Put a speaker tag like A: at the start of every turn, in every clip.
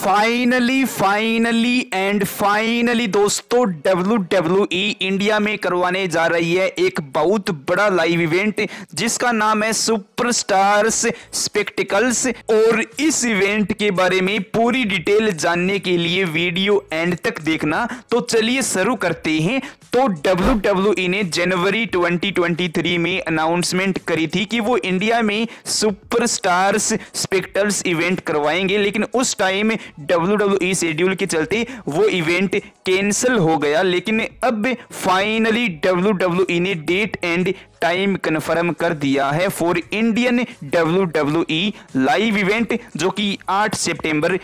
A: Finally and finally दोस्तों WWE India में करवाने जा रही है एक बहुत बड़ा लाइव इवेंट जिसका नाम है सुपरस्टार्स स्पेक्टिकल्स। और इस इवेंट के बारे में पूरी डिटेल जानने के लिए वीडियो एंड तक देखना। तो चलिए शुरू करते हैं। तो WWE ने जनवरी 2023 में अनाउंसमेंट करी थी कि वो इंडिया में सुपरस्टार्स स्पेक्टिकल्स इवेंट करवाएंगे, लेकिन उस टाइम WWE शेड्यूल के चलते वो इवेंट कैंसिल हो गया। लेकिन अब फाइनली WWE ने डेट एंड टाइम कंफर्म कर दिया है for Indian WWE live event, जो कि 8 सितंबर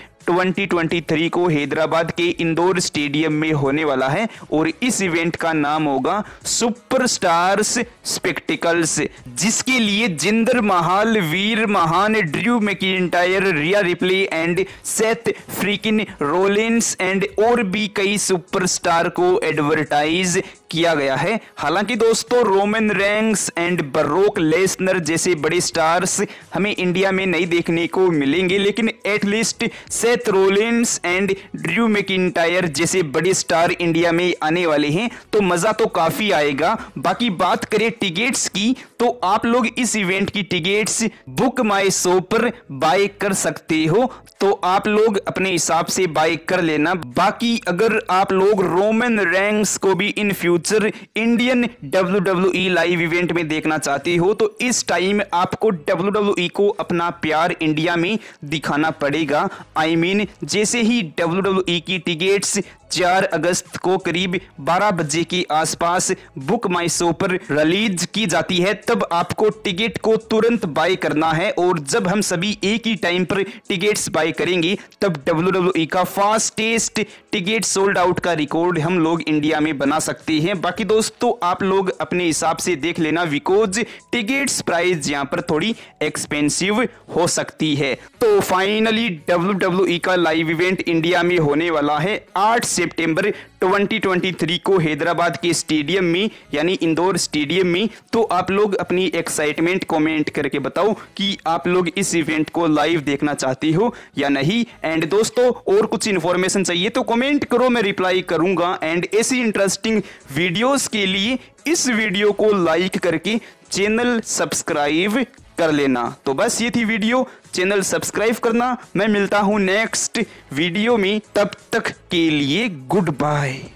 A: 2023 को हैदराबाद के इंदौर स्टेडियम में होने वाला है। और इस इवेंट का नाम होगा सुपरस्टार्स स्पेक्टिकल्स, जिसके लिए Jinder Mahal, Veer Mahaan, Drew McIntyre, Rhea Ripley and Seth Freakin Rollins and और भी कई सुपरस्टार को एडवर्टाइज किया गया है। हालांकि दोस्तों Roman Reigns and Brock Lesnar जैसे बड़े स्टार्स हमें इंडिया में नहीं देखने को मिलेंगे, लेकिन at least Seth Rollins and Drew McIntyre जैसे बड़े स्टार इंडिया में आने वाले हैं, तो मजा तो काफी आएगा। बाकी बात करें टिकट्स की, तो आप लोग इस इवेंट की टिकट्स बुक माई शो पर बाय कर सकते हो, तो आप लोग अपने हिसाब से बाय कर लेना। बाकी अगर आप लोग रोमन रेंस को भी in future Indian WWE live event में देखना चाहते हो, तो इस टाइम आपको WWE को अपना प्यार इंडिया में दिखाना पड़ेगा। I mean, जैसे ही WWE की टिकट्स 4 अगस्त को करीब 12 बजे के आसपास बुक माई शो पर रिलीज की जाती है, तब आपको टिकट को तुरंत बाय करना है। और जब हम सभी एक ही टाइम पर टिकट्स बाय करेंगे, तब WWE का फास्टेस्ट टिकट सोल्ड आउट का रिकॉर्ड हम लोग इंडिया में बना सकते हैं। बाकी दोस्तों आप लोग अपने हिसाब से देख लेना, बिकॉज टिकट्स प्राइस यहाँ पर थोड़ी एक्सपेंसिव हो सकती है। तो फाइनली WWE का लाइव इवेंट इंडिया में होने वाला है 8 सितंबर 2023 को हैदराबाद के स्टेडियम में, यानी इंदौर स्टेडियम में। तो आप लोग अपनी एक्साइटमेंट कमेंट करके बताओ कि आप लोग इस इवेंट को लाइव देखना चाहते हो या नहीं। एंड दोस्तों और कुछ इंफॉर्मेशन चाहिए तो कमेंट करो, मैं रिप्लाई करूंगा। एंड ऐसी इंटरेस्टिंग वीडियोस के लिए इस वीडियो को लाइक करके चैनल सब्सक्राइब कर लेना। तो बस ये थी वीडियो, चैनल सब्सक्राइब करना। मैं मिलता हूं नेक्स्ट वीडियो में, तब तक के लिए गुड बाय।